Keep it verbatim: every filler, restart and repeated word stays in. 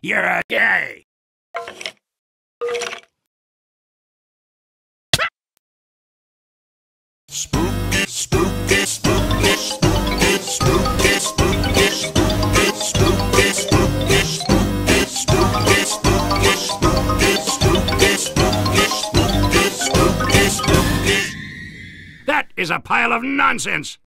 You're a gay. Spooky, spooky, spooky, spooky, spooky, spooky, spooky, spooky, spooky, spooky, spooky, spooky, spooky, spooky, spooky, spooky, spooky. That is a pile of nonsense.